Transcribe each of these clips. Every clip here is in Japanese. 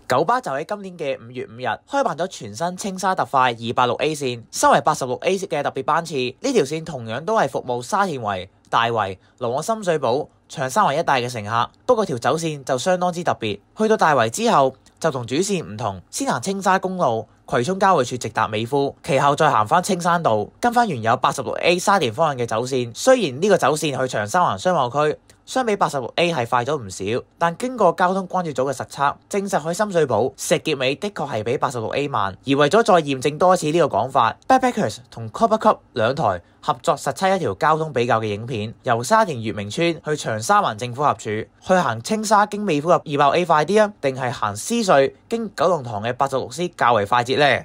九巴就喺今年嘅5月5日開辦咗全新青沙特快286A 線，身為86A 嘅特別班次，呢條線同樣都係服務沙田圍、大圍、來往深水埗、長沙灣一帶嘅乘客。不過條走線就相當之特別，去到大圍之後就同主線唔同，先行青沙公路葵涌交匯處直達美孚，其後再行返青山道，跟返原有86A 沙田方向嘅走線。雖然呢個走線去長沙灣商貿區相比86A 係快咗唔少，但經過交通關注組嘅實測，證實去深水埗石硤尾的確係比86A 慢。而為咗再驗證多一次呢個講法 ，Backpackers 同 Copper Cup 兩台合作實測一條交通比較嘅影片，由沙田月明村去長沙灣政府合署，去行青沙經美孚嘅286A 快啲啊，定係行獅隧經九龍塘嘅86C 較為快捷呢？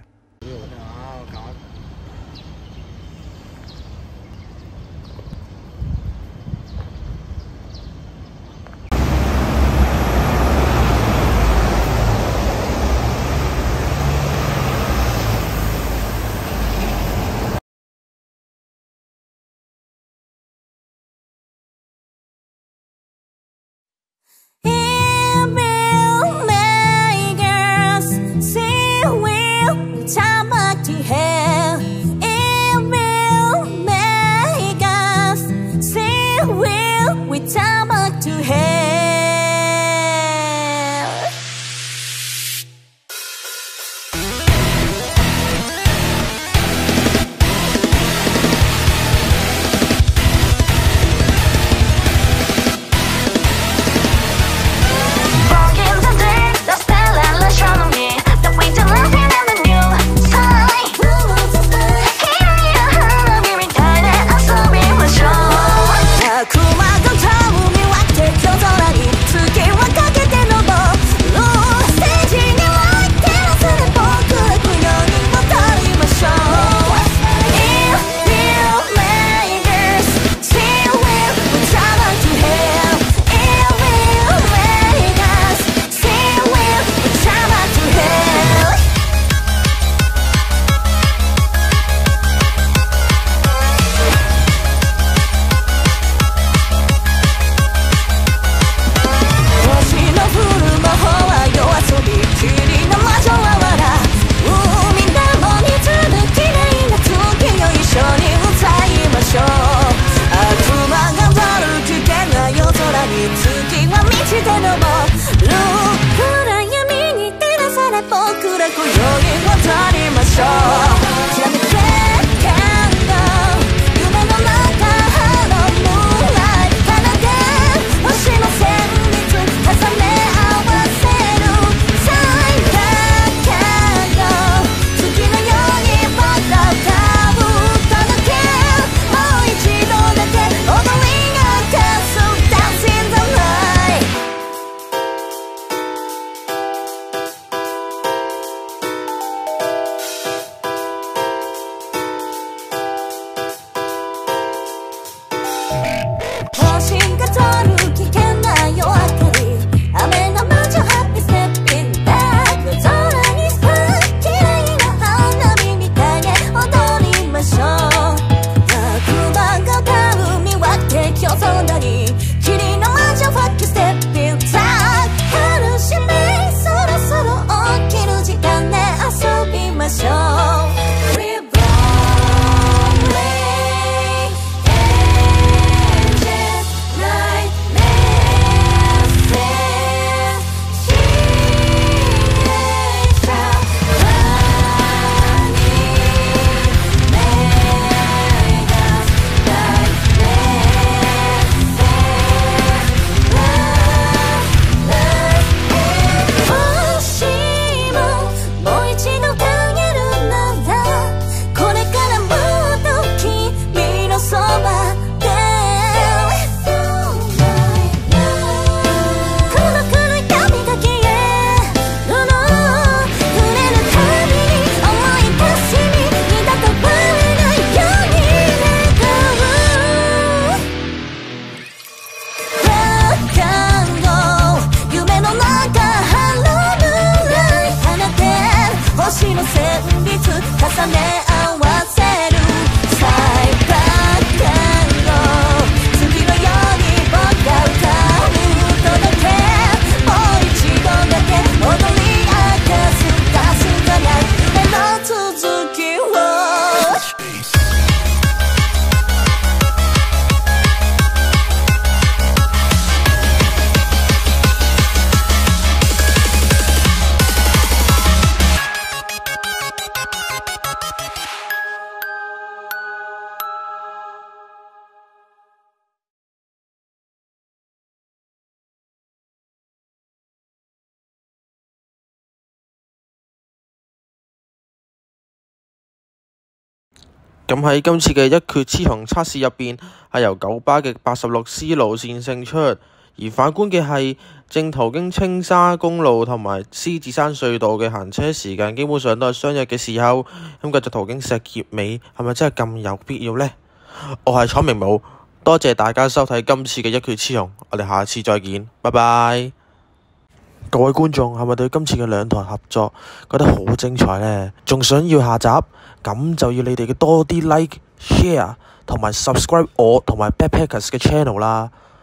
咁喺今次嘅一決雌雄測試入邊，係由九巴嘅86C 路線勝出，而反觀嘅係正途經青沙公路同埋獅子山隧道嘅行車時間，基本上都係相若嘅時候。咁繼續途經石硤尾，係咪真係咁有必要呢？我係楚明武，多謝大家收睇今次嘅一決雌雄，我哋下次再見，拜拜。各位觀眾係咪對今次嘅兩台合作覺得好精彩呢？仲想要下集？咁就要你哋嘅多啲 like、share 同埋 subscribe 我同埋 Backpackers 嘅 channel 啦。